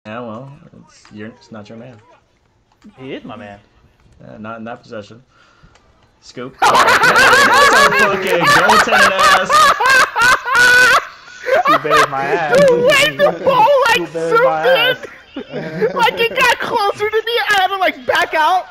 Yeah, well, it's not your man. He is my man. Not in that possession. Scoop. That's a fucking goaltending ass. Scoop baited my ass. You waved the ball like Scoop baited my ass. Superman! Like it got closer to me, I had to like back out.